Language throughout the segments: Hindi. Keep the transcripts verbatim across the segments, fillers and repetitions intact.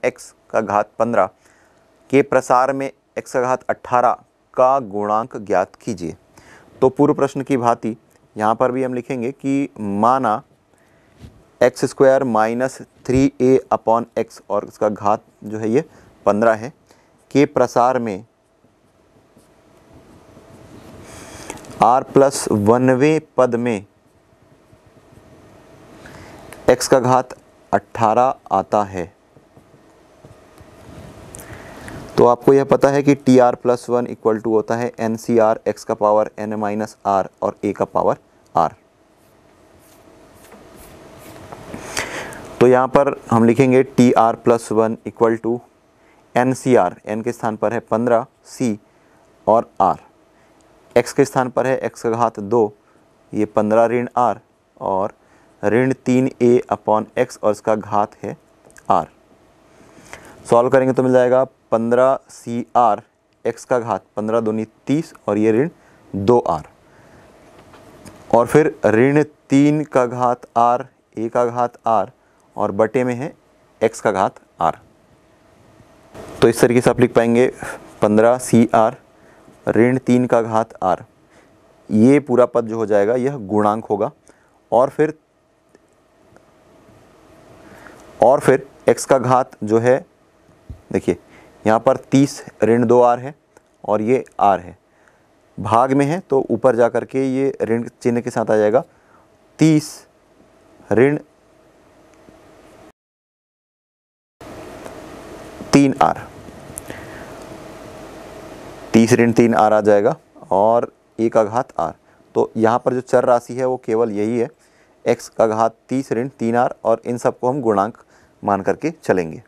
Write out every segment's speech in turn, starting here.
एक्स का घात पंद्रह के प्रसार में एक्स का घात अट्ठारह का गुणांक ज्ञात कीजिए। तो पूर्व प्रश्न की भांति यहाँ पर भी हम लिखेंगे कि माना x square minus three a upon x और इसका घात जो है ये पंद्रह है के प्रसार में आर प्लस वनवें पद में एक्स का घात अट्ठारह आता है। तो आपको यह पता है कि T are plus one equal to होता है एन सी आर एक्स का पावर एन माइनस आर और ए का पावर आर। तो यहाँ पर हम लिखेंगे T are plus one equal to N C r, n के स्थान पर है पंद्रह, सी और आर, एक्स के स्थान पर है एक्स का घात दो, ये पंद्रह ऋण आर और ऋण तीन ए अपॉन एक्स और इसका घात है आर। सॉल्व करेंगे तो मिल जाएगा पंद्रह सी आर एक्स का घात पंद्रह दूनी तीस और ये ऋण दो आर और फिर ऋण तीन का घात आर, ए का घात आर और बटे में है एक्स का घात आर। तो इस तरीके से आप लिख पाएंगे पंद्रह सी आर ऋण तीन का घात आर, ये पूरा पद जो हो जाएगा यह गुणांक होगा और फिर और फिर x का घात जो है, देखिए यहाँ पर तीस ऋण दो आर है और ये r है, भाग में है तो ऊपर जा कर के ये ऋण चिन्ह के साथ आ जाएगा तीस ऋण तीन आर, तीस ऋण तीन आर आ जाएगा और ए का घात आर। तो यहाँ पर जो चर राशि है वो केवल यही है x का घात तीस ऋण तीन आर और इन सबको हम गुणांक मान करके चलेंगे।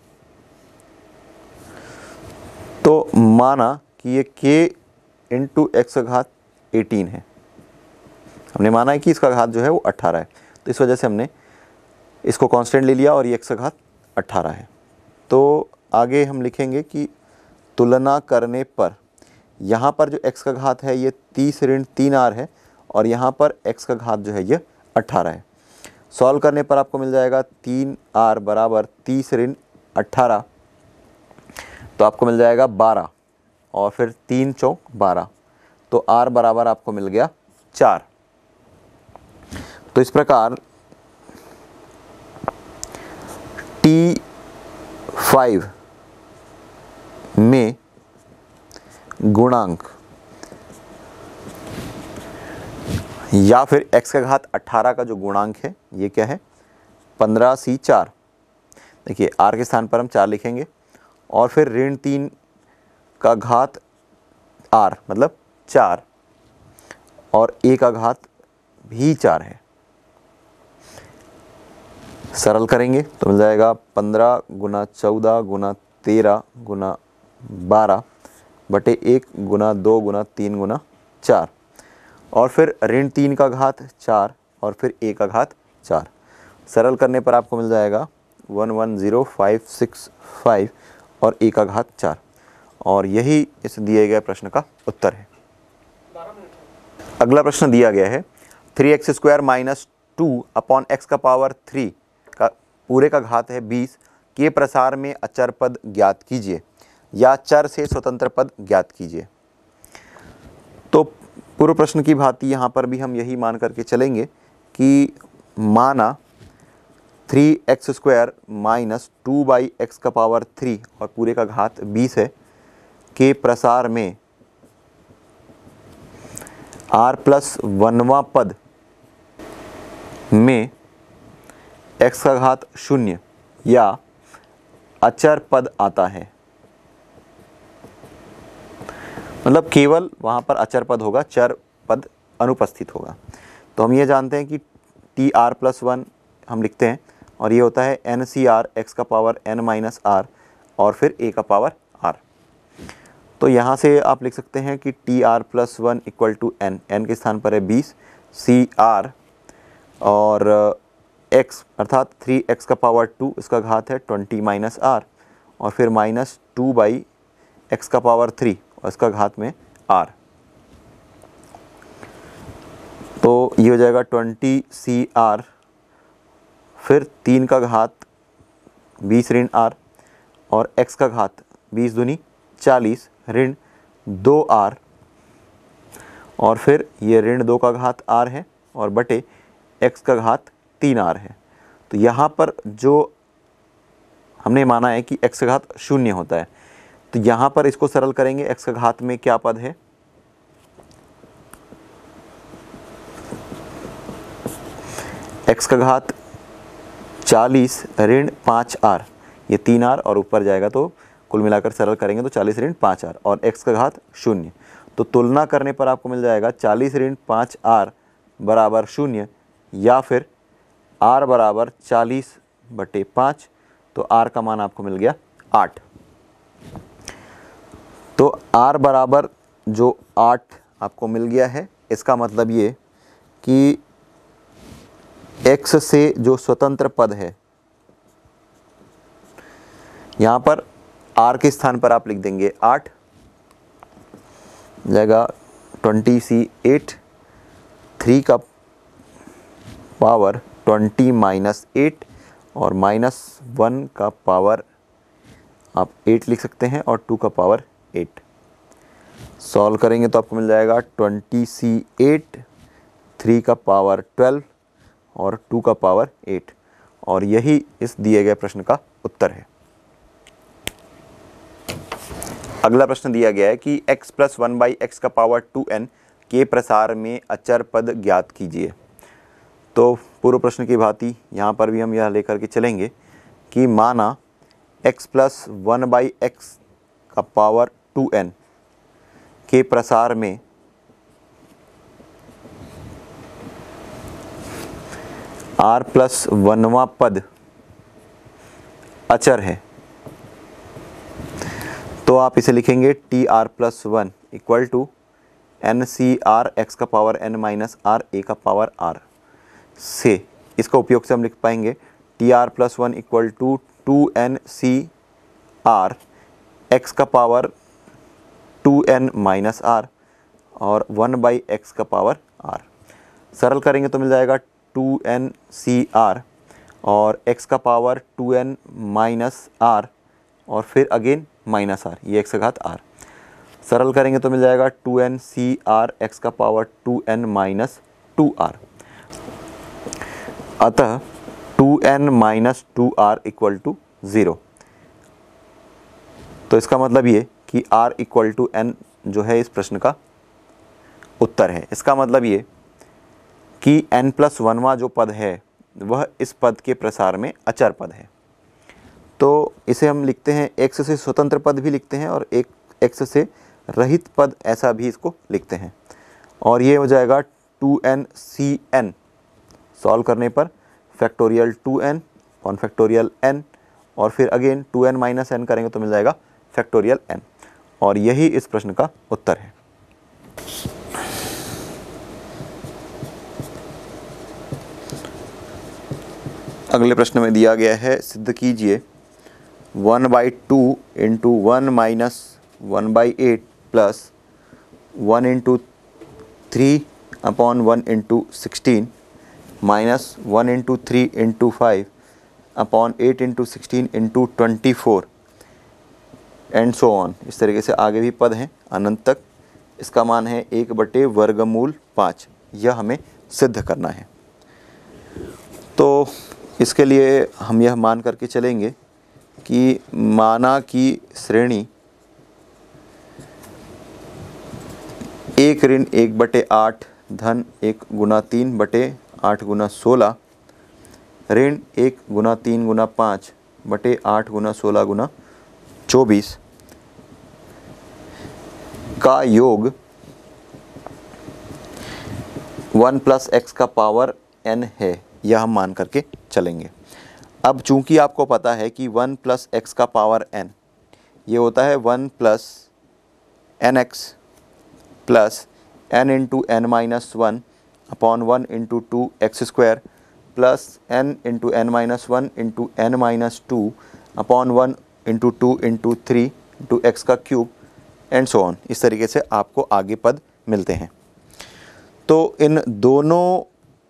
तो माना कि ये k इंटू एक्स का घात अठारह है, हमने माना है कि इसका घात जो है वो अट्ठारह है तो इस वजह से हमने इसको कांस्टेंट ले लिया और ये x का घात अट्ठारह है। तो आगे हम लिखेंगे कि तुलना करने पर यहाँ पर जो x का घात है ये तीस ऋण तीन आर है और यहाँ पर x का घात जो है ये अट्ठारह है। सॉल्व करने पर आपको मिल जाएगा तीन आर बराबर तीस ऋण अट्ठारह, तो आपको मिल जाएगा बारह और फिर तीन चौक बारह, तो r बराबर आपको मिल गया चार। तो इस प्रकार टी फाइव में गुणांक या फिर x का घात अट्ठारह का जो गुणांक है ये क्या है पंद्रह सी चार, देखिए r के स्थान पर हम चार लिखेंगे और फिर ऋण तीन का घात r मतलब चार और a का घात भी चार है। सरल करेंगे तो मिल जाएगा पंद्रह गुना चौदह गुना तेरह गुना बारह बटे एक गुना दो गुना तीन गुना चार और फिर ऋण तीन का घात चार और फिर ए का घात चार। सरल करने पर आपको मिल जाएगा one one zero five six five और ए का घात चार और यही इस दिए गए प्रश्न का उत्तर है। अगला प्रश्न दिया गया है three x square minus two upon x का पावर थ्री का पूरे का घात है बीस के प्रसार में अचर पद ज्ञात कीजिए या चर से स्वतंत्र पद ज्ञात कीजिए। तो पूर्व प्रश्न की भांति यहाँ पर भी हम यही मान करके चलेंगे कि माना three x square minus two by x का पावर थ्री और पूरे का घात बीस है के प्रसार में आर प्लस वनवा पद में एक्स का घात शून्य या अचर पद आता है, मतलब केवल वहाँ पर अचर पद होगा, चर पद अनुपस्थित होगा। तो हम ये जानते हैं कि टी आर प्लस वन हम लिखते हैं और ये होता है एन सी आर एक्स का पावर एन माइनस आर और फिर ए का पावर आर। तो यहाँ से आप लिख सकते हैं कि T are plus one equal to N, n के स्थान पर है बीस, सी आर और एक्स अर्थात थ्री एक्स का पावर टू, इसका घात है ट्वेंटी माइनस आर और फिर माइनस टू बाई एक्स का पावर थ्री और इसका घात में आर। तो ये हो जाएगा ट्वेंटी सी आर फिर तीन का घात बीस ऋण आर और x का घात बीस दूनी चालीस ऋण दो आर, और फिर ये ऋण दो का घात आर है और बटे x का घात तीन आर है। तो यहाँ पर जो हमने माना है कि x का घात शून्य होता है, तो यहाँ पर इसको सरल करेंगे। x का घात में क्या पद है, x का घात चालीस ऋण पाँच आर, ये तीन आर और ऊपर जाएगा तो कुल मिलाकर सरल करेंगे तो चालीस ऋण पाँच आर और x का घात शून्य। तो तुलना करने पर आपको मिल जाएगा चालीस ऋण पाँच आर बराबर शून्य, या फिर r बराबर चालीस बटे पाँच, तो r का मान आपको मिल गया आठ। तो r बराबर जो आठ आपको मिल गया है, इसका मतलब ये कि x से जो स्वतंत्र पद है, यहाँ पर r के स्थान पर आप लिख देंगे आठ, जाएगा ट्वेंटी सी एट, थ्री का पावर ट्वेंटी माइनस एट और माइनस वन का पावर आप एट लिख सकते हैं और टू का पावर एट। सॉल्व करेंगे तो आपको मिल जाएगा ट्वेंटी सी एट, थ्री का पावर ट्वेल्व और टू का पावर एट, और यही इस दिए गए प्रश्न का उत्तर है। अगला प्रश्न दिया गया है कि x plus one by x का पावर टू एन के प्रसार में अचर पद ज्ञात कीजिए। तो पूर्व प्रश्न की भांति यहाँ पर भी हम यह लेकर के चलेंगे कि माना x plus one by x का पावर टू एन के प्रसार में r प्लस वनवा पद अचर है, तो आप इसे लिखेंगे T are plus one equal to N C are x का power n minus r a का पावर आर से। इसका उपयोग से हम लिख पाएंगे T are plus one equal to two N C are x का power two n minus are और वन बाई एक्स का पावर आर। सरल करेंगे तो मिल जाएगा टू एन सी आर और x का power two n minus are और फिर अगेन माइनस आर, ये x का घात r। सरल करेंगे तो मिल जाएगा two N C are x का power two n minus two r. अतः two n minus two are equal to zero. तो इसका मतलब ये कि r इक्वल टू एन जो है इस प्रश्न का उत्तर है। इसका मतलब ये कि n प्लस वनवा जो पद है वह इस पद के प्रसार में अचर पद है। तो इसे हम लिखते हैं x से स्वतंत्र पद भी लिखते हैं और एक x से रहित पद ऐसा भी इसको लिखते हैं, और ये हो जाएगा two N C n. Solve करने पर factorial two n on factorial n और फिर again two n minus n करेंगे तो मिल जाएगा फैक्टोरियल n, और यही इस प्रश्न का उत्तर है। अगले प्रश्न में दिया गया है, सिद्ध कीजिए one by two into one minus one by eight plus one into three upon one into sixteen minus one into three into five upon eight into sixteen into twenty four and so on. इस तरीके से आगे भी पद हैं अनंत तक। इसका मान है एक बटे वर्गमूल पाँच। यह हमें सिद्ध करना है। तो इसके लिए हम यह मान करके चलेंगे कि माना कि श्रेणी एक ऋण एक बटे आठ धन एक गुना तीन बटे आठ गुना सोलह ऋण एक गुना तीन गुना पाँच बटे आठ गुना सोलह गुना चौबीस का योग वन प्लस एक्स का पावर एन है, यह हम मान करके चलेंगे। अब चूंकि आपको पता है कि वन प्लस एक्स का पावर एन ये होता है one plus N x plus N into N minus one upon one into two x square plus N into N minus one into N minus two upon one into two into three into x का क्यूब एंड सो ऑन। इस तरीके से आपको आगे पद मिलते हैं। तो इन दोनों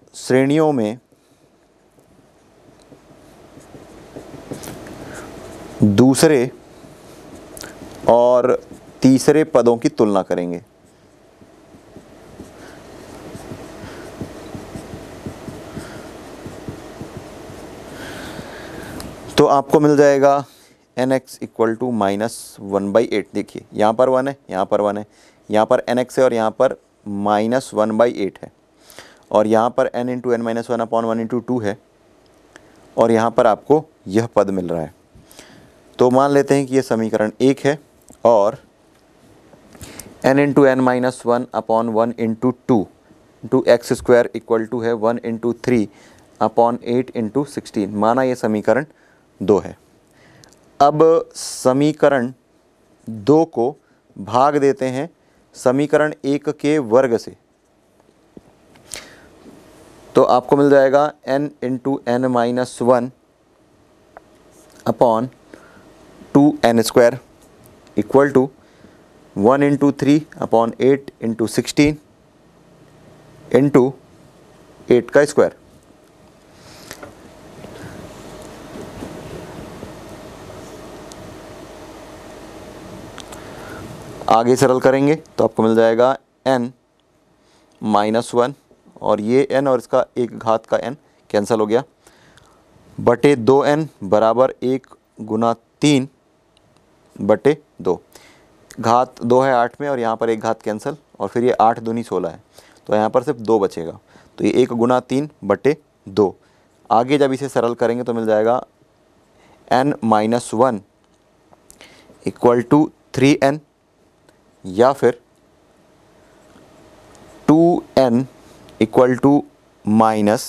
श्रेणियों में दूसरे और तीसरे पदों की तुलना करेंगे। तो आपको मिल जाएगा n x equal to minus one by eight. देखिए यहाँ पर वन है, यहाँ पर वन है, यहाँ पर एन एक्स है और यहाँ पर माइनस वन बाई एट है, और यहाँ पर n into N minus one upon one into two है, और यहाँ पर आपको यह पद मिल रहा है। तो मान लेते हैं कि यह समीकरण एक है और n into N minus one upon one into two into x square equal to है one into three upon eight into sixteen. माना यह समीकरण दो है। अब समीकरण दो को भाग देते हैं समीकरण एक के वर्ग से, तो आपको मिल जाएगा n into N minus one upon two n square equal to one into three upon eight into sixteen into eight का स्क्वायर। आगे सरल करेंगे तो आपको मिल जाएगा n माइनस वन, और ये n और इसका एक घात का n कैंसिल हो गया, बटे दो एन बराबर एक गुना तीन बटे दो। घात दो है आठ में और यहाँ पर एक घात कैंसिल, और फिर ये आठ दूनी सोलह है, तो यहाँ पर सिर्फ दो बचेगा। तो ये एक गुना तीन बटे दो। आगे जब इसे सरल करेंगे तो मिल जाएगा n minus one equal to three n, या फिर two n equal to minus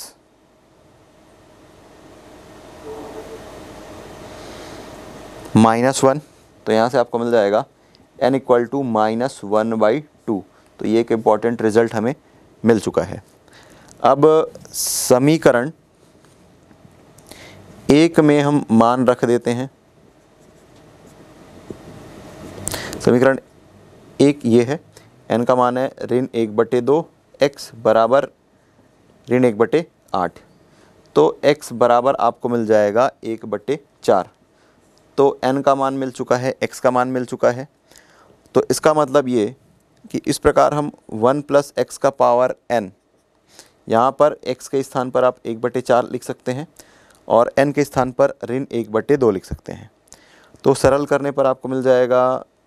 minus one. तो यहाँ से आपको मिल जाएगा n equal to minus one by two. तो ये एक इम्पॉर्टेंट रिजल्ट हमें मिल चुका है। अब समीकरण एक में हम मान रख देते हैं। समीकरण एक ये है, n का मान है ऋण एक बटे दो, x बराबर ऋण एक बटे आठ। तो x बराबर आपको मिल जाएगा एक बटे चार। तो n का मान मिल चुका है, x का मान मिल चुका है। तो इसका मतलब ये कि इस प्रकार हम वन प्लस एक्स का पावर n, यहाँ पर x के स्थान पर आप एक बटे चार लिख सकते हैं और n के स्थान पर ऋण एक बटे दो लिख सकते हैं। तो सरल करने पर आपको मिल जाएगा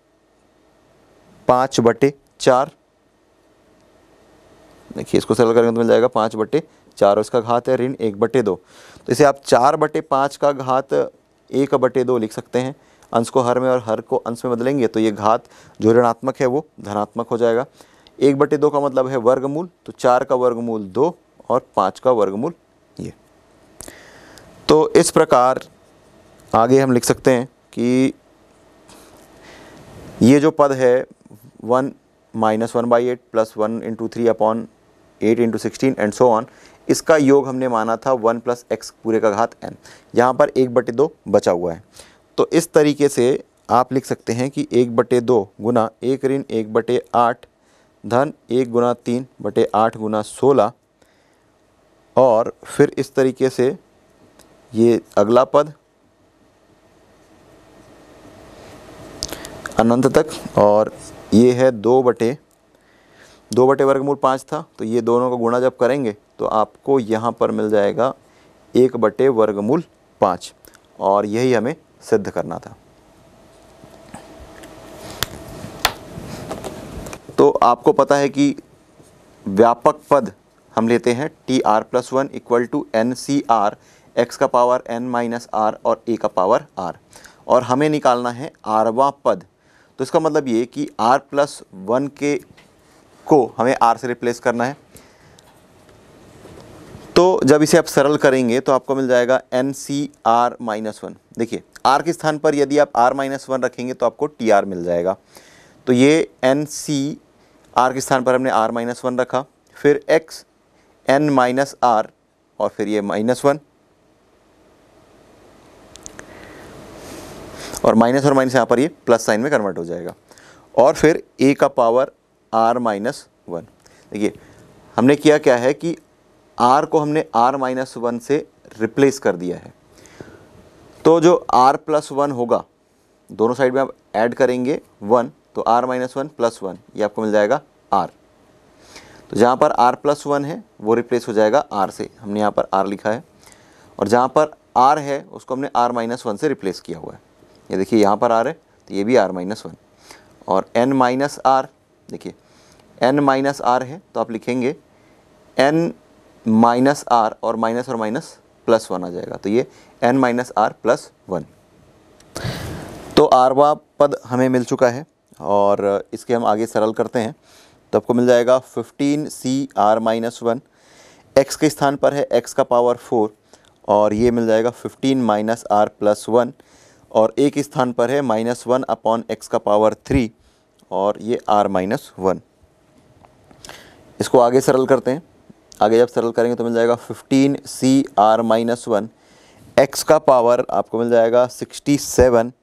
पाँच बटे चार। देखिए इसको सरल करेंगे तो मिल जाएगा पाँच बटे चार, और इसका घात है ऋण एक बटे दो। तो इसे आप चार बटे पाँच का घात एक बटे दो लिख सकते हैं। अंश को हर में और हर को अंश में बदलेंगे तो ये घात जो ऋणात्मक है वो धनात्मक हो जाएगा। एक बटे दो का मतलब है वर्गमूल, तो चार का वर्गमूल दो और पाँच का वर्गमूल ये। तो इस प्रकार आगे हम लिख सकते हैं कि ये जो पद है one minus one by eight plus one into three upon eight into sixteen and so on, इसका योग हमने माना था वन प्लस एक्स पूरे का घात एन। यहाँ पर एक बटे दो बचा हुआ है, तो इस तरीके से आप लिख सकते हैं कि एक बटे दो गुना एक ऋण एक बटे आठ धन एक गुना तीन बटे आठ गुना सोलह, और फिर इस तरीके से ये अगला पद अनंत तक, और ये है दो बटे दो बटे वर्गमूल पाँच था, तो ये दोनों का गुणा जब करेंगे तो आपको यहाँ पर मिल जाएगा एक बटे वर्गमूल पाँच, और यही हमें सिद्ध करना था। तो आपको पता है कि व्यापक पद हम लेते हैं T are plus one equal to N C are, x का पावर एन माइनस आर और ए का पावर आर, और हमें निकालना है आरवां पद। तो इसका मतलब ये कि आर प्लस वन के को हमें आर से रिप्लेस करना है। तो जब इसे आप सरल करेंगे तो आपको मिल जाएगा N C are minus one. देखिए आर के स्थान पर यदि आप आर माइनस वन रखेंगे तो आपको टी आर मिल जाएगा। तो ये एन सी आर के स्थान पर हमने आर माइनस वन रखा, फिर एक्स एन माइनस आर और फिर ये माइनस वन, और माइनस और माइनस यहाँ पर ये प्लस साइन में कन्वर्ट हो जाएगा, और फिर ए का पावर आर माइनस वन। देखिए हमने किया क्या है कि आर को हमने आर माइनस वन से रिप्लेस कर दिया है। तो जो r प्लस वन होगा, दोनों साइड में आप ऐड करेंगे वन, तो r minus one plus one, ये आपको मिल जाएगा r। तो जहाँ पर r प्लस वन है वो रिप्लेस हो जाएगा r से, हमने यहाँ पर r लिखा है, और जहाँ पर r है उसको हमने r माइनस वन से रिप्लेस किया हुआ है। ये देखिए यहाँ पर r है तो ये भी r माइनस वन, और n माइनस आर, देखिए n माइनस आर है तो आप लिखेंगे n माइनस आर, और माइनस और माइनस प्लस वन आ जाएगा, तो ये n minus are plus one. तो आरवा पद हमें मिल चुका है और इसके हम आगे सरल करते हैं। तो आपको मिल जाएगा fifteen C are minus one, x के स्थान पर है x का पावर फोर, और ये मिल जाएगा fifteen minus are plus one, और एक स्थान पर है माइनस वन अपॉन एक्स का पावर थ्री, और ये r माइनस वन। इसको आगे सरल करते हैं। आगे जब सरल करेंगे तो मिल जाएगा fifteen C are minus one, x का पावर आपको मिल जाएगा sixty seven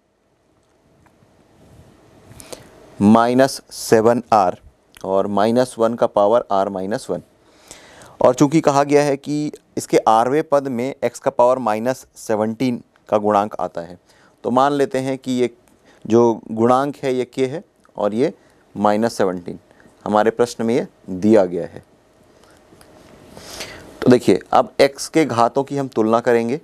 minus seven are, और माइनस वन का पावर r माइनस वन। और चूंकि कहा गया है कि इसके आरवें पद में x का पावर माइनस सेवनटीन का गुणांक आता है, तो मान लेते हैं कि ये जो गुणांक है ये k है और ये माइनस सेवनटीन हमारे प्रश्न में ये दिया गया है। तो देखिए अब x के घातों की हम तुलना करेंगे।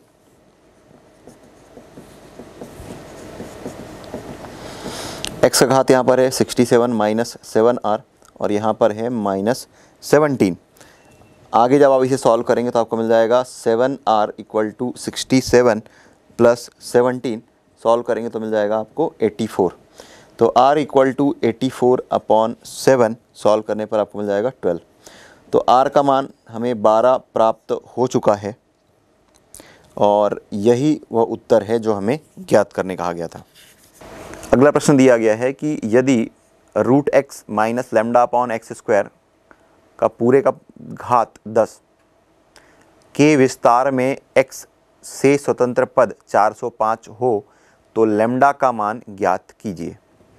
x का घात यहाँ पर है sixty seven minus seven are, और यहाँ पर है माइनस सेवनटीन। आगे जब आप इसे सॉल्व करेंगे तो आपको मिल जाएगा seven are equal to sixty seven plus seventeen, solve करेंगे तो मिल जाएगा आपको एटी फोर। तो r equal to eighty four upon seven, solve करने पर आपको मिल जाएगा ट्वेल्व। तो r का मान हमें बारह प्राप्त हो चुका है, और यही वह उत्तर है जो हमें ज्ञात करने कहा गया था। अगला प्रश्न दिया गया है कि यदि root x minus lambda upon x square का पूरे का घात दस के विस्तार में x से स्वतंत्र पद चार सौ पाँच हो तो लेमडा का मान ज्ञात कीजिए।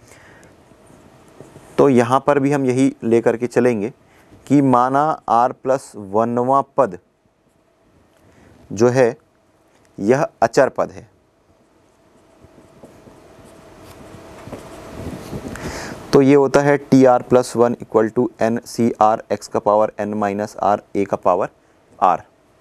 तो यहाँ पर भी हम यही लेकर के चलेंगे कि माना r प्लस वनवां पद जो है यह अचर पद है, तो ये होता है T are plus one equal to N C are x का power n minus r a का पावर आर,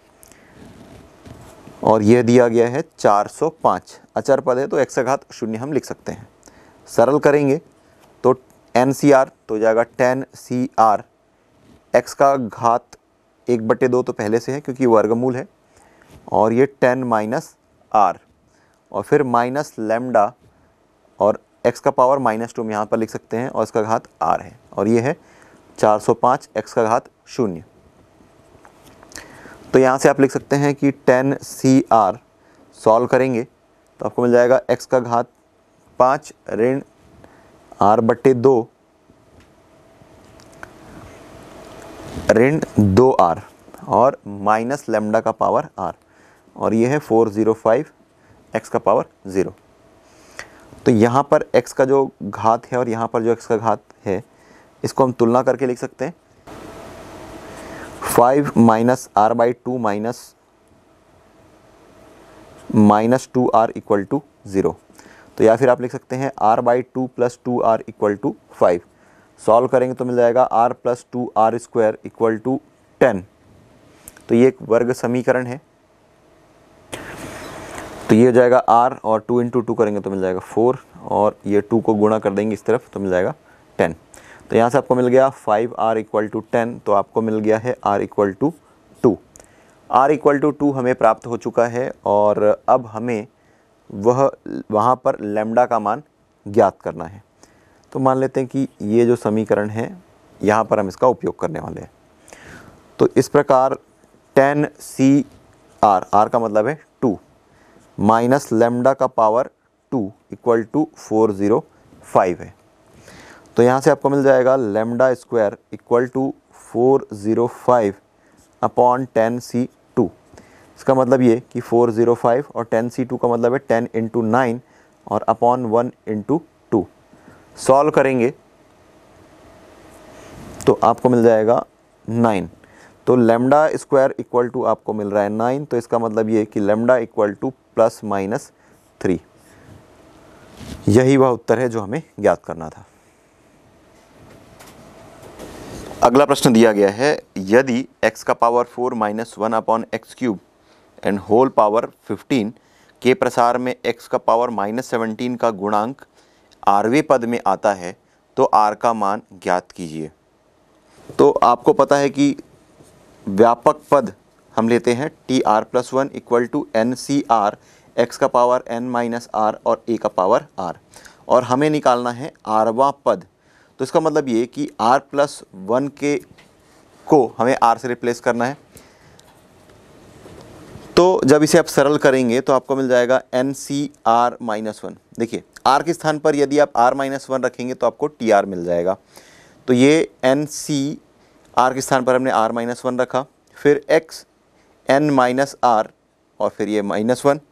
और यह दिया गया है चार सौ पाँच। अचर पद है तो एक्स का घात शून्य हम लिख सकते हैं। सरल करेंगे तो एन सी आर तो जाएगा टेन सी आर, एक्स का घात एक बटे दो तो पहले से है क्योंकि वर्गमूल है, और ये टेन माइनस आर, और फिर माइनस लेमडा, और x का पावर माइनस टू हम यहाँ पर लिख सकते हैं, और इसका घात r है, और ये है चार सौ पाँच, x का घात शून्य। तो यहाँ से आप लिख सकते हैं कि टेन सी आर, सॉल्व करेंगे तो आपको मिल जाएगा x का घात पाँच ऋण r बट्टे दो ऋण दो आर, और माइनस लेमडा का पावर r, और ये है फोर ज़ीरो फाइव x का पावर ज़ीरो। तो यहाँ पर x का जो घात है और यहाँ पर जो x का घात है इसको हम तुलना करके लिख सकते हैं। Five minus R by two minus minus two are equal to zero. तो या फिर आप लिख सकते हैं R by two plus two are equal to five. Solve करेंगे तो मिल जाएगा R plus two R square equal to ten. तो ये एक वर्ग समीकरण है। तो ये हो जाएगा r, और टू इंटू टू करेंगे तो मिल जाएगा फोर, और ये टू को गुणा कर देंगे इस तरफ तो मिल जाएगा टेन। तो यहाँ से आपको मिल गया five R equal to ten, तो आपको मिल गया है r equal to two. r equal to two हमें प्राप्त हो चुका है, और अब हमें वह वहाँ पर लेमडा का मान ज्ञात करना है। तो मान लेते हैं कि ये जो समीकरण है यहाँ पर हम इसका उपयोग करने वाले हैं। तो इस प्रकार टेन सी आर, आर का मतलब है टू, माइनस लेमडा का power two equal to four zero five है। तो यहाँ से आपको मिल जाएगा lambda square equal to four zero five upon ten C two. इसका मतलब ये कि फोर ज़ीरो फाइव और टेन सी टू का मतलब है टेन इंटू नाइन और upon one into two. Solve करेंगे तो आपको मिल जाएगा नाइन। तो लेमडा स्क्वायर इक्वल टू आपको मिल रहा है नाइन, तो इसका मतलब ये कि lambda equal to plus minus three. यही वह उत्तर है जो हमें ज्ञात करना था। अगला प्रश्न दिया गया है, यदि x का power four minus one upon X cube and whole power fifteen के प्रसार में x का पावर माइनस सेवनटीन का गुणांक आरवें पद में आता है तो r का मान ज्ञात कीजिए। तो आपको पता है कि व्यापक पद हम लेते हैं T are plus one equal to N C are, x का पावर n माइनस आर और a का पावर r, और हमें निकालना है आरवां पद। तो इसका मतलब ये कि r प्लस वन के को हमें r से रिप्लेस करना है। तो जब इसे आप सरल करेंगे तो आपको मिल जाएगा N C are minus one. देखिए r के स्थान पर यदि आप r माइनस वन रखेंगे तो आपको टी आर मिल जाएगा। तो ये एन सी आर के स्थान पर हमने r माइनस वन रखा, फिर x n माइनस आर और फिर ये माइनस वन,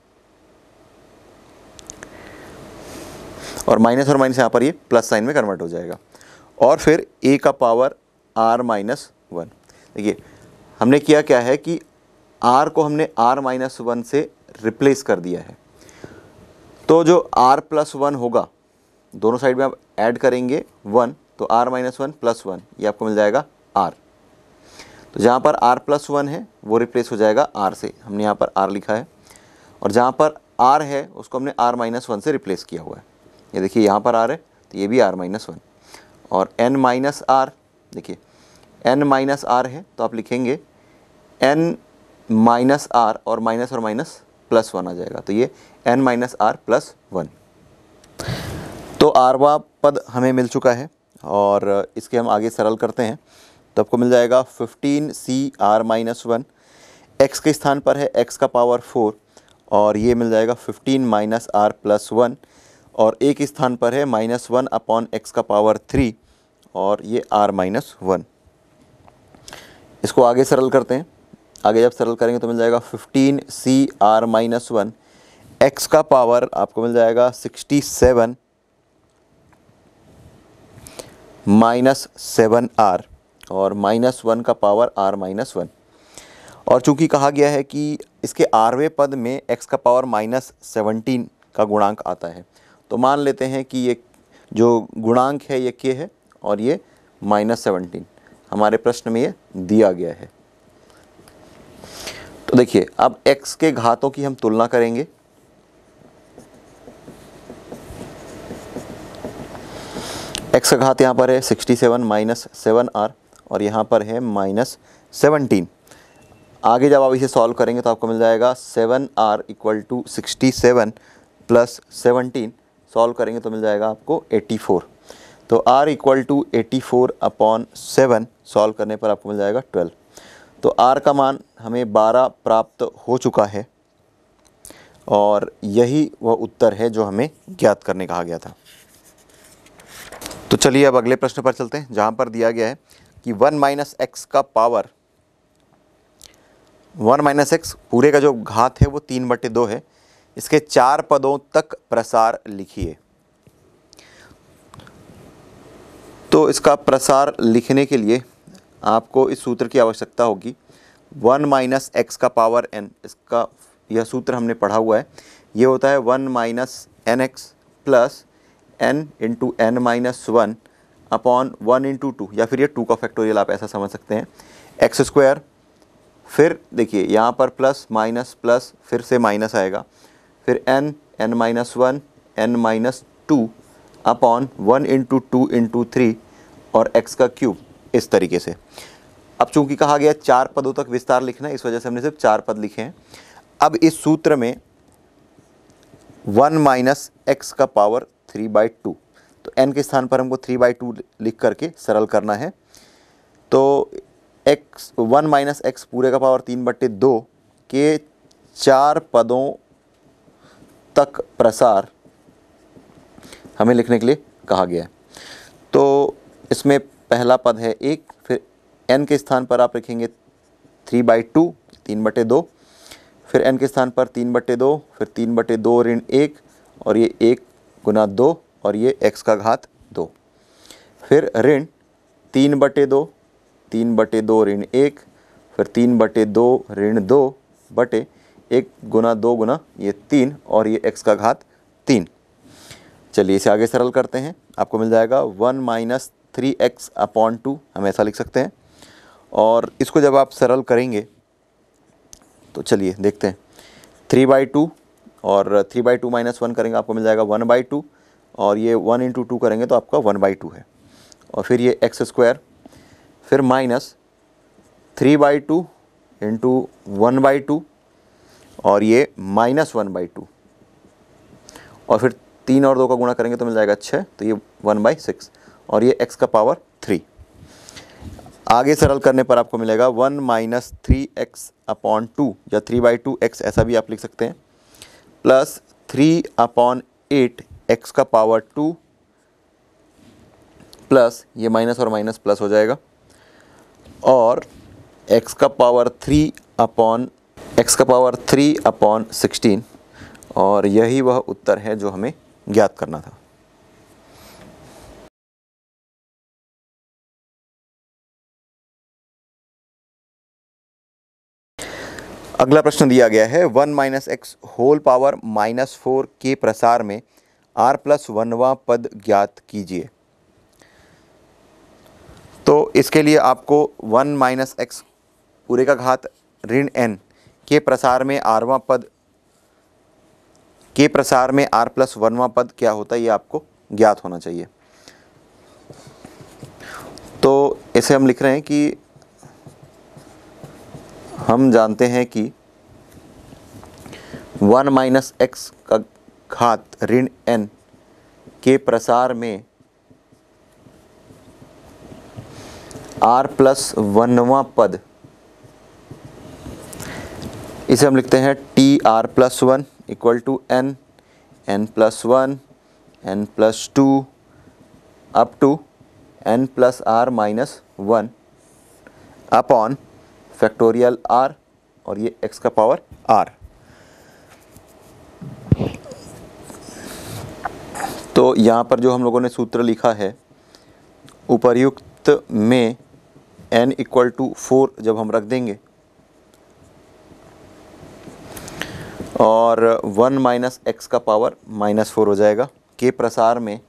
और माइनस और माइनस यहाँ पर ये प्लस साइन में कन्वर्ट हो जाएगा, और फिर a का पावर r माइनस वन। देखिए हमने किया क्या है कि r को हमने r माइनस वन से रिप्लेस कर दिया है। तो जो r प्लस वन होगा, दोनों साइड में आप ऐड करेंगे वन, तो r minus one plus one, ये आपको मिल जाएगा r। तो जहाँ पर r प्लस वन है वो रिप्लेस हो जाएगा r से, हमने यहाँ पर r लिखा है, और जहाँ पर r है उसको हमने r माइनस वन से रिप्लेस किया हुआ है। ये देखिए यहाँ पर r है तो ये भी r माइनस वन, और n माइनस आर, देखिए n माइनस आर है तो आप लिखेंगे n माइनस आर, और माइनस और माइनस प्लस वन आ जाएगा, तो ये n minus are plus one. तो आरवा पद हमें मिल चुका है और इसके हम आगे सरल करते हैं। तो आपको मिल जाएगा fifteen C are minus one, x के स्थान पर है x का पावर फोर, और ये मिल जाएगा fifteen minus are plus one, और a के स्थान पर है माइनस वन अपॉन एक्स का पावर थ्री, और ये r माइनस वन। इसको आगे सरल करते हैं। आगे जब सरल करेंगे तो मिल जाएगा fifteen C are minus one, x का पावर आपको मिल जाएगा sixty seven minus seven are, और माइनस वन का पावर r माइनस वन। और चूंकि कहा गया है कि इसके आरवें पद में x का पावर माइनस सेवनटीन का गुणांक आता है, तो मान लेते हैं कि ये जो गुणांक है ये k है और ये माइनस सेवनटीन हमारे प्रश्न में ये दिया गया है। तो देखिए अब x के घातों की हम तुलना करेंगे। x का घात यहाँ पर है sixty seven minus seven are, और यहाँ पर है माइनस सेवनटीन। आगे जब आप इसे सॉल्व करेंगे तो आपको मिल जाएगा seven are equal to sixty seven plus seventeen, solve करेंगे तो मिल जाएगा आपको एटी फोर। तो r equal to eighty four upon seven, solve करने पर आपको मिल जाएगा ट्वेल्व। तो r का मान हमें बारह प्राप्त हो चुका है, और यही वह उत्तर है जो हमें ज्ञात करने कहा गया था। तो चलिए अब अगले प्रश्न पर चलते हैं, जहाँ पर दिया गया है कि वन माइनस एक्स का पावर, वन माइनस एक्स पूरे का जो घात है वो तीन बटे दो है, इसके चार पदों तक प्रसार लिखिए। तो इसका प्रसार लिखने के लिए आपको इस सूत्र की आवश्यकता होगी, वन माइनस एक्स का पावर n, इसका यह सूत्र हमने पढ़ा हुआ है। ये होता है one minus N x plus N into N minus one upon one into two, या फिर ये टू का फैक्टोरियल आप ऐसा समझ सकते हैं, एक्स स्क्वायर। फिर देखिए यहाँ पर प्लस माइनस प्लस फिर से माइनस आएगा, फिर N N minus one N minus two upon one into two into three और एक्स का क्यूब, इस तरीके से। अब चूंकि कहा गया चार पदों तक विस्तार लिखना है, इस वजह से हमने सिर्फ चार पद लिखे हैं। अब इस सूत्र में वन माइनस एक्स का पावर थ्री बाई टू, तो n के स्थान पर हमको थ्री बाई टू लिख करके सरल करना है। तो x वन माइनस एक्स पूरे का पावर तीन बट्टे दो के चार पदों तक प्रसार हमें लिखने के लिए कहा गया है। तो इसमें पहला पद है एक, फिर n के स्थान पर आप लिखेंगे थ्री बाई टू, तीन बटे दो, फिर n के स्थान पर तीन बटे दो, फिर तीन बटे दो ऋण एक, और ये एक गुना दो, और ये x का घात दो, फिर ऋण तीन बटे दो, तीन बटे दो ऋण एक, फिर तीन बटे दो ऋण दो बटे एक गुना दो गुना ये तीन और ये x का घात तीन। चलिए इसे आगे सरल करते हैं, आपको मिल जाएगा one minus three x upon two, हम ऐसा लिख सकते हैं। और इसको जब आप सरल करेंगे तो चलिए देखते हैं, थ्री बाई टू और three by two minus one करेंगे आपको मिल जाएगा वन बाई टू, और ये वन इंटू टू करेंगे तो आपका वन बाई टू है। और फिर ये एक्स स्क्वायर, फिर minus three by two into one by two और ये माइनस वन बाई टू, और फिर तीन और दो का गुणा करेंगे तो मिल जाएगा छः, तो ये वन बाई सिक्स और ये x का पावर थ्री। आगे सरल करने पर आपको मिलेगा one minus three x upon two या थ्री बाई टू एक्स, ऐसा भी आप लिख सकते हैं, plus three upon eight x का पावर टू, प्लस ये माइनस और माइनस प्लस हो जाएगा, और x का पावर थ्री अपॉन एक्स का पावर थ्री अपॉन सिक्सटीन। और यही वह उत्तर है जो हमें ज्ञात करना था। अगला प्रश्न दिया गया है, one minus X whole power minus four के प्रसार में आर प्लस वनवा पद ज्ञात कीजिए। तो इसके लिए आपको वन माइनस एक्स पूरे का घात ऋण एन के प्रसार में आरवां पद के प्रसार में आर प्लस वनवा पद क्या होता है, ये आपको ज्ञात होना चाहिए। तो इसे हम लिख रहे हैं कि हम जानते हैं कि वन माइनस एक्स का घात ऋण एन के प्रसार में आर प्लस वनवा पद, इसे हम लिखते हैं T are plus one equal to N, N plus one, N plus two, up to N plus R minus one upon factorial R, और ये x का पावर r। तो यहाँ पर जो हम लोगों ने सूत्र लिखा है, उपर्युक्त में n इक्वल टू फोर जब हम रख देंगे और वन माइनस एक्स का पावर माइनस फोर हो जाएगा, के प्रसार में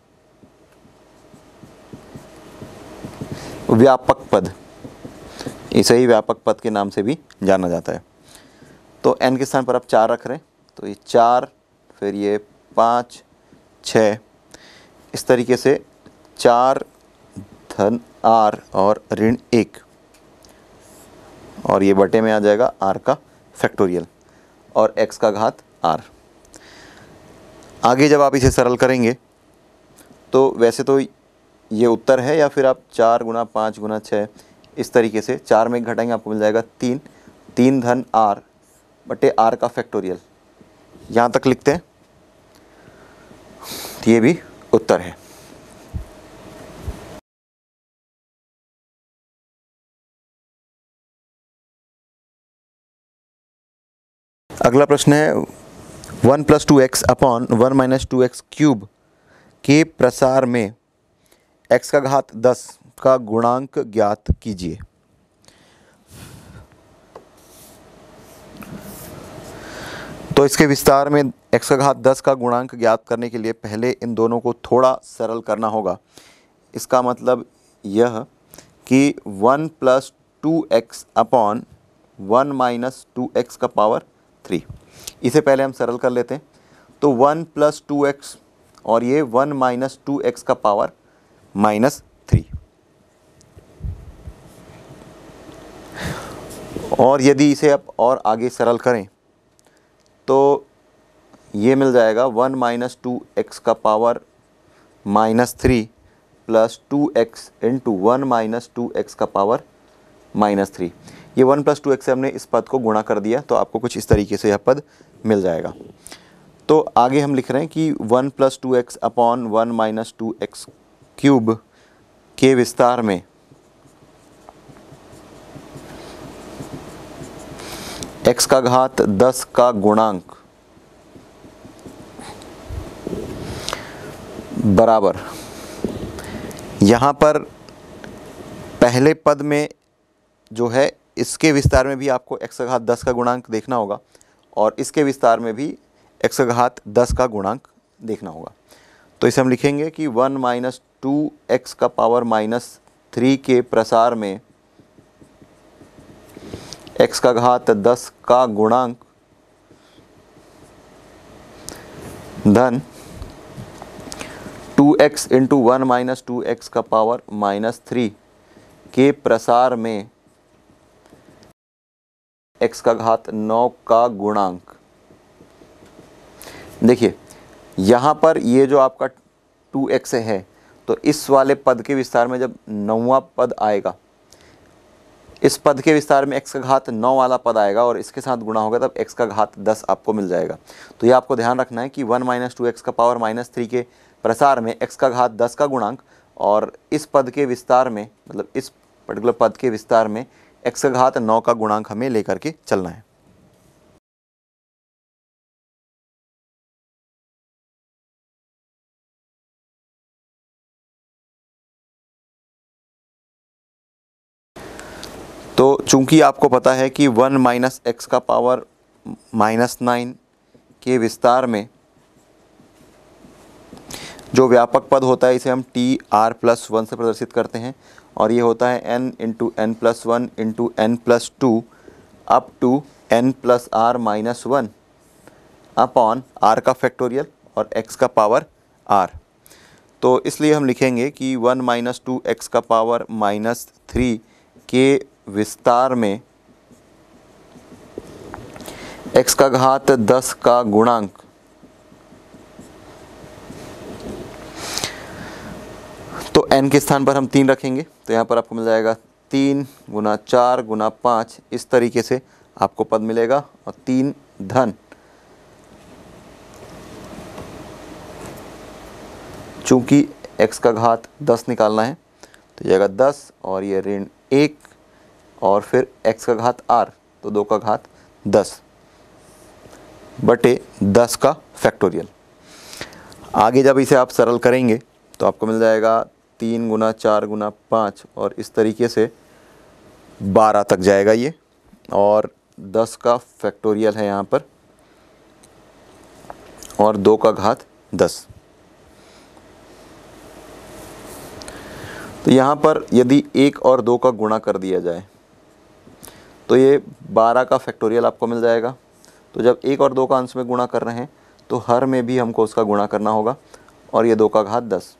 व्यापक पद, इसे ही व्यापक पद के नाम से भी जाना जाता है। तो n के स्थान पर आप चार रख रहे हैं, तो ये चार, फिर ये पाँच, छः, इस तरीके से चार धन आर और ऋण एक, और ये बटे में आ जाएगा आर का फैक्टोरियल और x का घात r। आगे जब आप इसे सरल करेंगे तो वैसे तो ये उत्तर है, या फिर आप चार गुना पाँच गुना छः इस तरीके से चार में घटाएंगे आपको मिल जाएगा तीन, तीन धन आर बटे आर का फैक्टोरियल, यहाँ तक लिखते हैं, ये भी उत्तर है। अगला प्रश्न है, one plus two X upon one minus two X cube के प्रसार में x का घात दस का गुणांक ज्ञात कीजिए। तो इसके विस्तार में x का घात दस का गुणांक ज्ञात करने के लिए पहले इन दोनों को थोड़ा सरल करना होगा। इसका मतलब यह कि one plus two X upon one minus two X का पावर थ्री, इसे पहले हम सरल कर लेते हैं। तो वन प्लस टू एक्स और ये वन माइनस टू एक्स का पावर माइनस थ्री, और यदि इसे आप और आगे सरल करें तो ये मिल जाएगा वन माइनस टू एक्स का power minus three plus two X into one minus two X का पावर माइनस थ्री। ये वन प्लस टू एक्स से हमने इस पद को गुणा कर दिया, तो आपको कुछ इस तरीके से यह पद मिल जाएगा। तो आगे हम लिख रहे हैं कि one plus two X upon one minus two X cube के विस्तार में x का घात दस का गुणांक बराबर, यहाँ पर पहले पद में जो है इसके विस्तार में भी आपको x का घात दस का गुणांक देखना होगा, और इसके विस्तार में भी x का घात दस का गुणांक देखना होगा। तो इसे हम लिखेंगे कि वन माइनस टू एक्स का पावर माइनस थ्री के प्रसार में x का घात दस का गुणांक धन two X into one minus two X का पावर माइनस थ्री के प्रसार में x का घात नौ का गुणांक। देखिए यहाँ पर ये जो आपका टू एक्स है, तो इस वाले पद के विस्तार में जब नौवां पद आएगा, इस पद के विस्तार में x का घात नौ वाला पद आएगा और इसके साथ गुणा होगा, तब x का घात दस आपको मिल जाएगा। तो ये आपको ध्यान रखना है कि वन माइनस टू एक्स का पावर माइनस थ्री के प्रसार में x का घात दस का गुणांक, और इस पद के विस्तार में, मतलब इस पर्टिकुलर पद के विस्तार में x का घात नौ का गुणांक हमें लेकर के चलना है। तो चूंकि आपको पता है कि वन माइनस एक्स का पावर माइनस नाइन के विस्तार में जो व्यापक पद होता है इसे हम टी आर प्लस वन से प्रदर्शित करते हैं, और ये होता है N into N plus one into N plus two up to N plus R minus one upon R का फैक्टोरियल और एक्स का पावर आर। तो इसलिए हम लिखेंगे कि वन माइनस टू एक्स का पावर माइनस थ्री के विस्तार में x का घात दस का गुणांक तो n के स्थान पर हम तीन रखेंगे, तो यहाँ पर आपको मिल जाएगा तीन गुना चार गुना पाँच, इस तरीके से आपको पद मिलेगा, और तीन धन चूंकि x का घात दस निकालना है तो जाएगा दस, और ये ऋण एक, और फिर x का घात r, तो दो का घात दस बटे दस का फैक्टोरियल। आगे जब इसे आप सरल करेंगे तो आपको मिल जाएगा तीन गुना चार गुना पाँच, और इस तरीके से बारह तक जाएगा ये, और दस का फैक्टोरियल है यहाँ पर, और दो का घात दस। तो यहाँ पर यदि एक और दो का गुणा कर दिया जाए तो ये बारह का फैक्टोरियल आपको मिल जाएगा। तो जब एक और दो का अंश में गुणा कर रहे हैं तो हर में भी हमको उसका गुणा करना होगा, और ये दो का घात दस।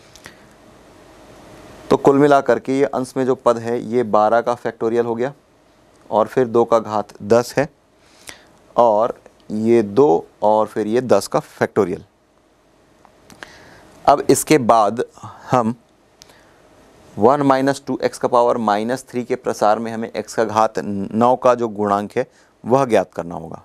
तो कुल मिलाकर के ये अंश में जो पद है ये बारह का फैक्टोरियल हो गया, और फिर दो का घात दस है, और ये दो, और फिर ये दस का फैक्टोरियल। अब इसके बाद हम वन माइनस टू एक्स का पावर माइनस थ्री के प्रसार में हमें x का घात नौ का जो गुणांक है वह ज्ञात करना होगा।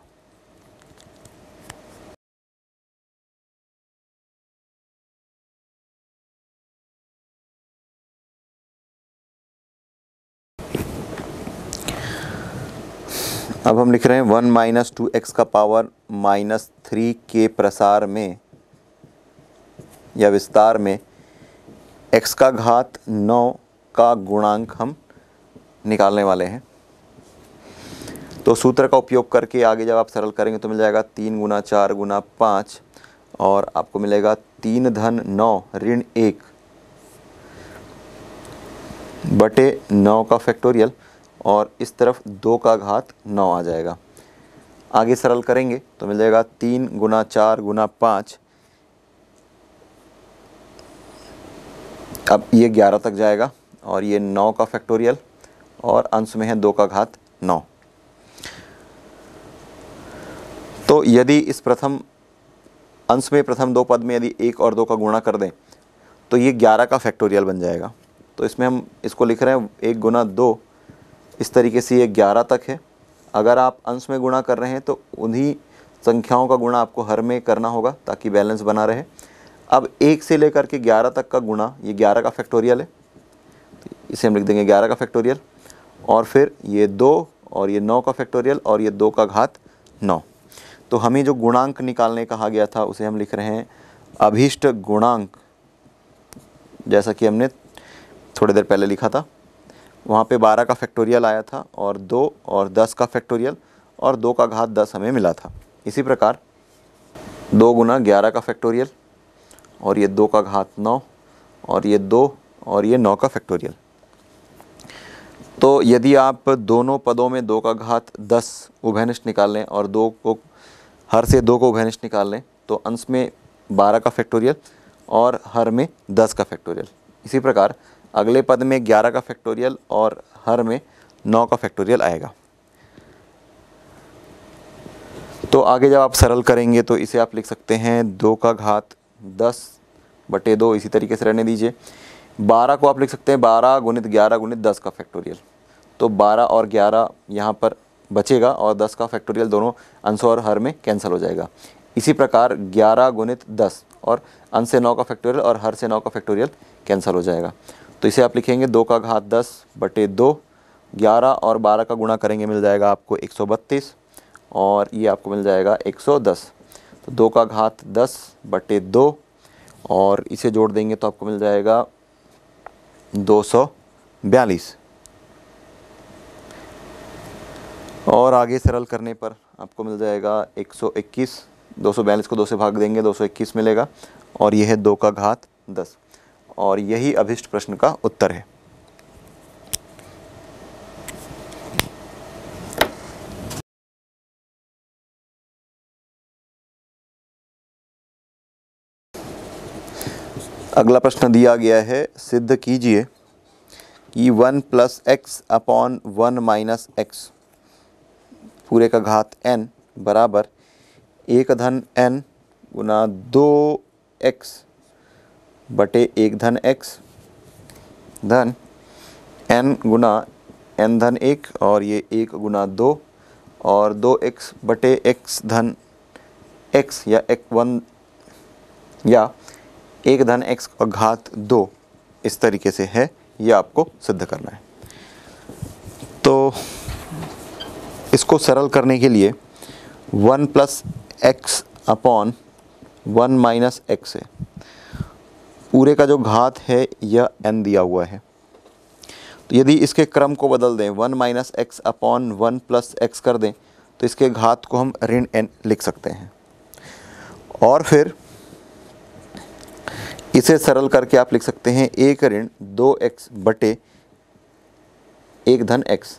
अब हम लिख रहे हैं वन माइनस टू एक्स का पावर माइनस थ्री के प्रसार में या विस्तार में x का घात नौ का गुणांक हम निकालने वाले हैं। तो सूत्र का उपयोग करके आगे जब आप सरल करेंगे तो मिल जाएगा तीन गुना चार गुना पाँच, और आपको मिलेगा तीन धन नौ ऋण एक बटे नौ का फैक्टोरियल, और इस तरफ दो का घात नौ आ जाएगा। आगे सरल करेंगे तो मिल जाएगा तीन गुना चार गुना पाँच, अब ये ग्यारह तक जाएगा, और ये नौ का फैक्टोरियल, और अंश में है दो का घात नौ। तो यदि इस प्रथम अंश में प्रथम दो पद में यदि एक और दो का गुणा कर दें तो ये ग्यारह का फैक्टोरियल बन जाएगा। तो इसमें हम इसको लिख रहे हैं एक गुना दो, इस तरीके से ये ग्यारह तक है। अगर आप अंश में गुणा कर रहे हैं तो उन्हीं संख्याओं का गुणा आपको हर में करना होगा ताकि बैलेंस बना रहे। अब एक से लेकर के ग्यारह तक का गुणा, ये ग्यारह का फैक्टोरियल है, इसे हम लिख देंगे ग्यारह का फैक्टोरियल, और फिर ये दो, और ये नौ का फैक्टोरियल, और ये दो का घात नौ। तो हमें जो गुणांक निकालने कहा गया था उसे हम लिख रहे हैं अभीष्ट गुणांक, जैसा कि हमने थोड़ी देर पहले लिखा था। वहाँ पे बारह का फैक्टोरियल आया था, और दो और दस का फैक्टोरियल, और दो का घात दस हमें मिला था। इसी प्रकार दो गुना ग्यारह का फैक्टोरियल और ये दो का घात नौ और ये दो और ये नौ का फैक्टोरियल। तो यदि आप दोनों पदों में दो का घात दस उभयनिष्ठ निकाल लें और दो को हर से दो को उभयनिष्ठ निकाल लें तो अंश में बारह का फैक्टोरियल और हर में दस का फैक्टोरियल। इसी प्रकार अगले पद में ग्यारह का फैक्टोरियल और हर में नौ का फैक्टोरियल आएगा। तो आगे जब आप सरल करेंगे तो इसे आप लिख सकते हैं दो का घात दस बटे दो, इसी तरीके से रहने दीजिए। बारह को आप लिख सकते हैं बारह गुणित ग्यारह गुणित दस का फैक्टोरियल। तो बारह और ग्यारह यहाँ पर बचेगा और दस का फैक्टोरियल दोनों अंश और हर में कैंसिल हो जाएगा। इसी प्रकार ग्यारह गुणित दस और अंश से नौ का फैक्टोरियल और हर से नौ का फैक्टोरियल कैंसिल हो जाएगा। तो इसे आप लिखेंगे दो का घात दस बटे दो, ग्यारह और बारह का गुणा करेंगे मिल जाएगा आपको एक सौ बत्तीस और ये आपको मिल जाएगा एक सौ दस। तो दो का घात दस बटे दो और इसे जोड़ देंगे तो आपको मिल जाएगा दो सौ बयालीस। और आगे सरल करने पर आपको मिल जाएगा एक सौ इक्कीस। दो सौ बयालीस को दो से भाग देंगे दो सौ इक्कीस मिलेगा और यह है दो का घात दस और यही अभिष्ट प्रश्न का उत्तर है। अगला प्रश्न दिया गया है, सिद्ध कीजिए कि one plus X upon one minus X पूरे का घात n बराबर एक धन n गुना दो एक्स बटे एक धन x धन n गुना n धन एक और ये एक गुना दो और दो एक्स बटे x धन x या एक वन या एक धन x और घात दो इस तरीके से है, यह आपको सिद्ध करना है। तो इसको सरल करने के लिए one plus X upon one minus X है, पूरे का जो घात है यह n दिया हुआ है। तो यदि इसके क्रम को बदल दें, one minus X upon one plus X कर दें तो इसके घात को हम ऋण n लिख सकते हैं। और फिर इसे सरल करके आप लिख सकते हैं एक ऋण दो एक्स बटे एक धन x।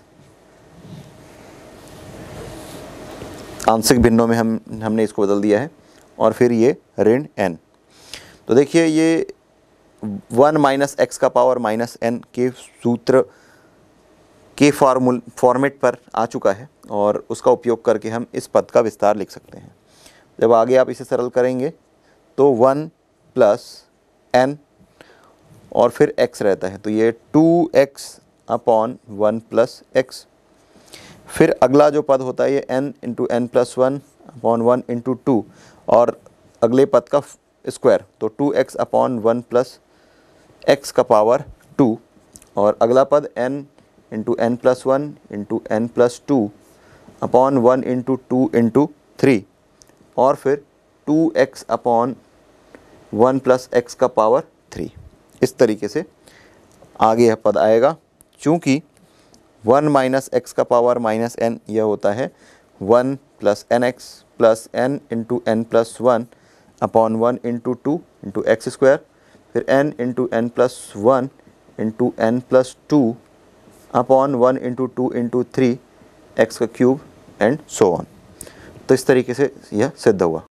आंशिक भिन्नों में हम हमने इसको बदल दिया है और फिर ये ऋण n। तो देखिए ये वन माइनस एक्स का पावर माइनस एन के सूत्र के फॉर्मूल फॉर्मेट पर आ चुका है और उसका उपयोग करके हम इस पद का विस्तार लिख सकते हैं। जब आगे आप इसे सरल करेंगे तो वन प्लस एन और फिर x रहता है, तो ये two X upon one plus X. फिर अगला जो पद होता है ये n into N plus one upon one into two और अगले पद का स्क्वायर, तो two X upon one plus x का पावर टू और अगला पद n into N plus one into N plus two upon one into two into three और फिर two X upon one plus x का पावर थ्री। इस तरीके से आगे यह पद आएगा। चूँकि वन माइनस एक्स का पावर माइनस एन यह होता है one plus N x plus N into N plus one upon one into two into x square, फिर N into N plus one into N plus two upon one into two into three x का क्यूब एंड सो ऑन। तो इस तरीके से यह सिद्ध हुआ।